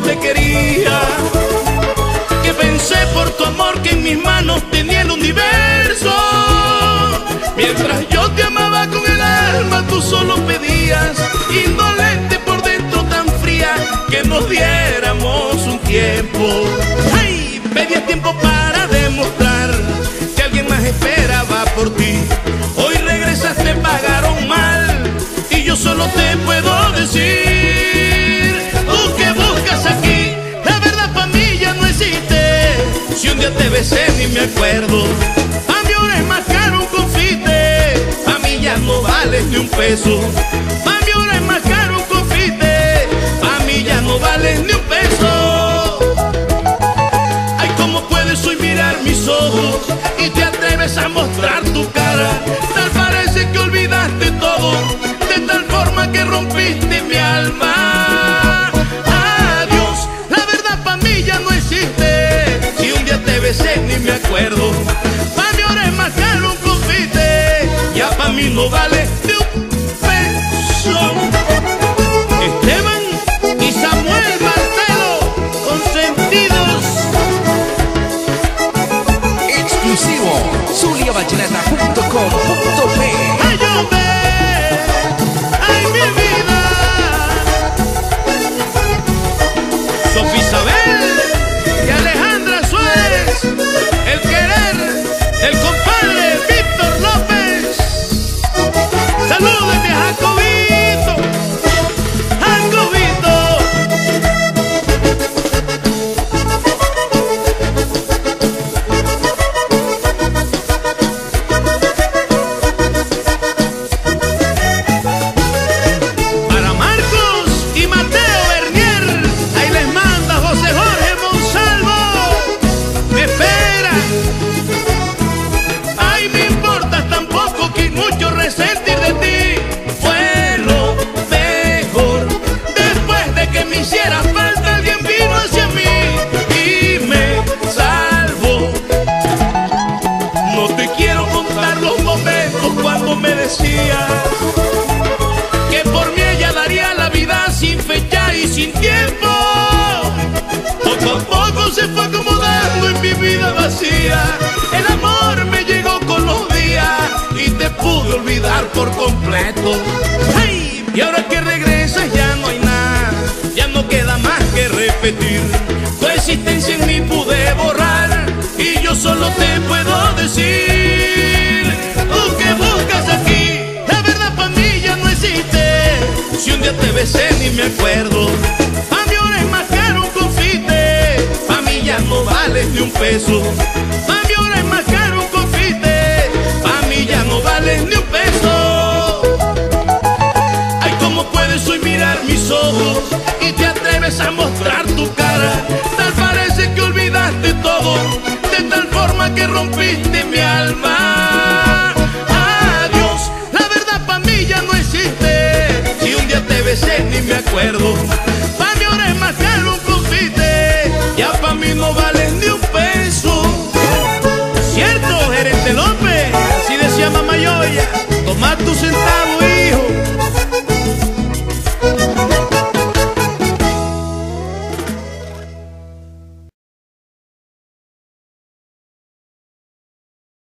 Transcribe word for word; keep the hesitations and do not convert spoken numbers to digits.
te quería, que pensé por tu amor que en mis manos tenía el universo. Mientras yo te amaba con el alma, tú solo pedías, indolente por dentro, tan fría, que nos diéramos un tiempo. ¡Ay! Pedías tiempo para demostrar que alguien más esperaba por ti. Hoy regresas, te pagaron mal y yo solo te puedo decir: tú que buscas aquí, la verdad pa' mí ya no existe. Si un día te besé ni me acuerdo, pa' mí ahora es más caro un confite, pa' mí ya no vales ni un peso. Pa' mí ahora es más caro un confite, pa' mí ya no vales ni un peso. Ay, ¿cómo puedes hoy mirar mis ojos y te atreves a mostrar tu cara? Tal parece que olvidaste todo, de tal forma que rompiste mi alma. Adiós, la verdad pa' mí ya no existe. Si un día te besé ni me acuerdo, pa' mí ahora es más caro un confite, ya pa' mí no vale ni un peso. Esteban y Samuel Martelo, consentidos. Exclusivo, zulia vallenata punto com punto pe. ¡Ay, hombre! ¡Ay, mi vida! Sofía Isabel y Alejandra Suárez, el querer, el compadre Víctor López. ¡Salúdenme a Jacobito! ¡Jacobito! Para Marcos y Mateo Bernier, ahí les manda José Jorge Monsalvo. Me espera. Ay, me importas tan poco que mucho resentir de ti. Fue lo mejor. Después de que me hiciera falta, alguien vino hacia mí y me salvó. No te quiero contar los momentos cuando me decías que por mí ella daría la vida sin fecha y sin tiempo. Poco a poco se fue acomodando en mi vida vacía. El amor me llegó con los días y te pude olvidar por completo. ¡Ay! Y ahora que regresas ya no hay nada, ya no queda más que repetir. Tu existencia en mí pude borrar y yo solo te puedo decir: tú que buscas aquí, la verdad pa' mí ya no existe. Si un día te besé ni me acuerdo, pa' mí ahora es más caro un confite, pa' mí ya no vales ni un peso. Pa' mí ahora es más caro un confite, pa' mí ya no vales ni un peso. Ay, ¿cómo puedes hoy mirar mis ojos y te atreves a mostrar tu cara? Tal parece que olvidaste todo, de tal forma que rompiste mi alma. Adiós, la verdad pa' mí ya no existe. Si un día te besé ni me acuerdo, pa' mí ahora es más caro un confite, ya pa' mí no vale